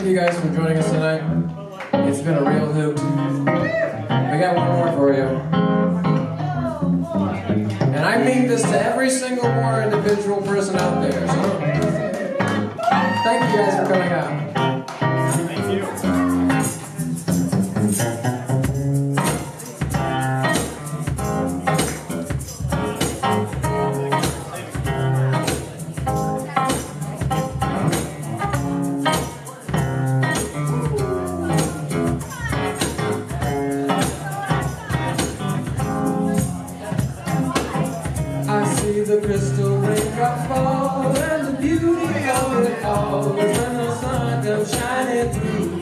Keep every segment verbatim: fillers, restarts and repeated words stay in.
thank you guys for joining us tonight. It's been a real hoot. I got one more for you. And I mean this to every single more individual person out there. So thank you guys for coming out. Thank you. The crystal raindrops fall, and the beauty of it all is when the sun comes shining through.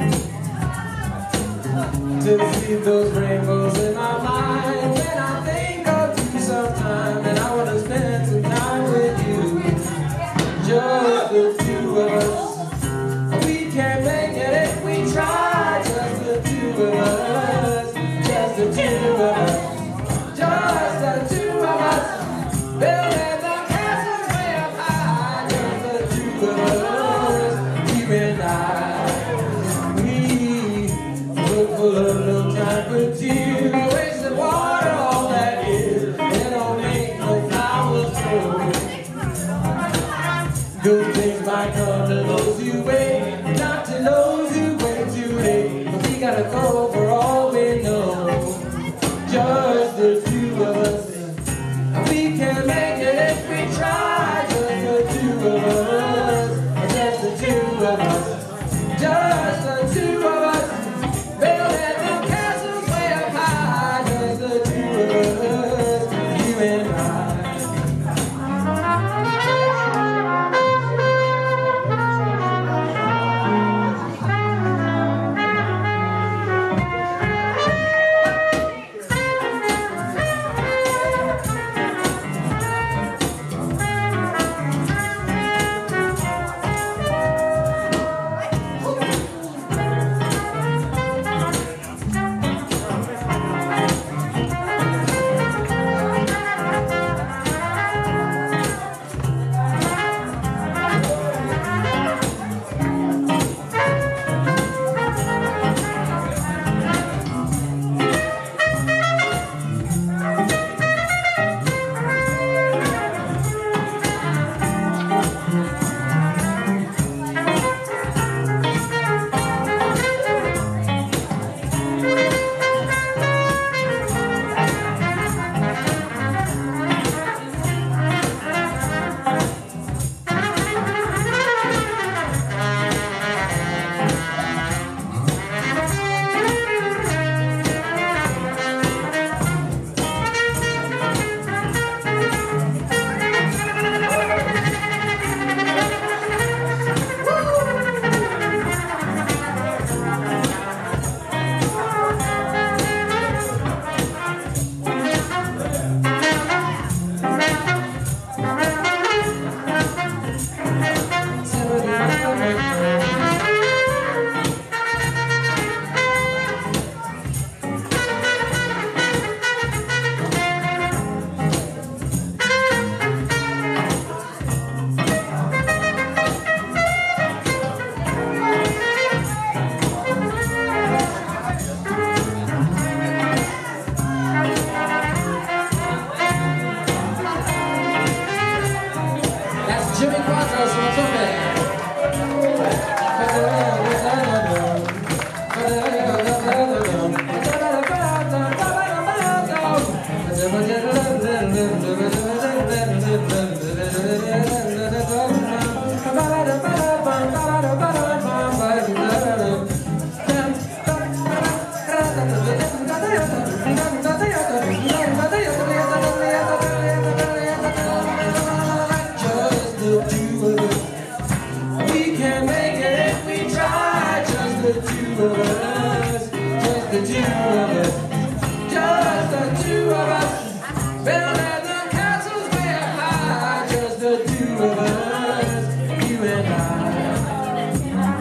To see those rainbows in my mind when I think of you sometime, and I want to spend some time with you. Just the two of us, we can't make it if we try. Just the two of us, just the two of us, just the two of us. Building the castles way up high, just the two of us, you and I. We look for a little time for tears, wasted water, all that is. It don't make no flowers grow. Good things might come to those